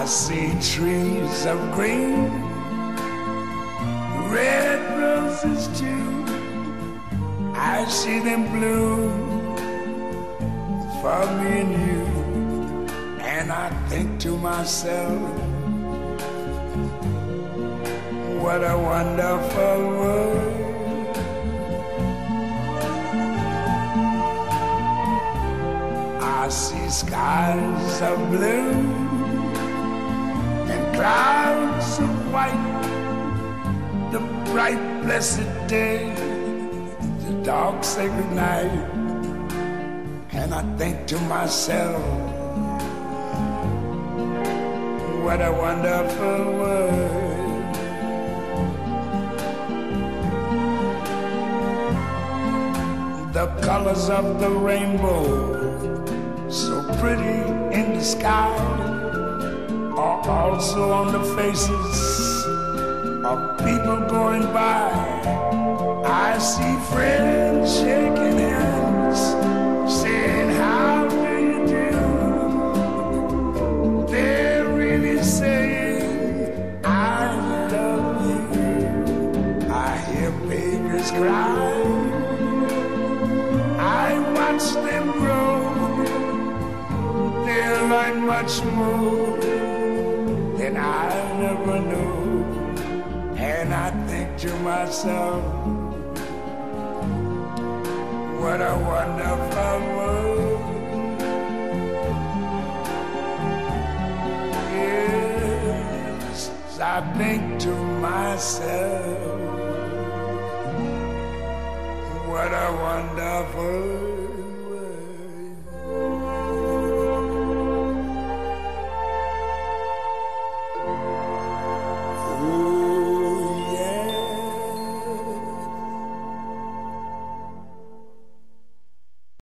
see trees of green, red roses too. I see them bloom for me and you. And I think to myself, what a wonderful world. I see skies of blue and clouds of white, the bright blessed day, the dark sacred night. And I think to myself, what a wonderful world. The colors of the rainbow, so pretty in the sky, are also on the faces of people going by. I see friends shaking hands, saying, how do you do? They're really saying, I love you. I hear babies cry, I watch them grow. They'll learn much more than I never knew. And I think to myself, what a wonderful world. Yes, I think to myself, what a wonderful world.